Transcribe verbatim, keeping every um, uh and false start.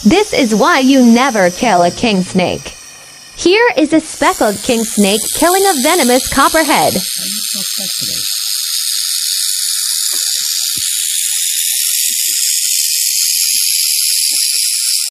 This is why you never kill a king snake. Here is a speckled king snake killing a venomous copperhead.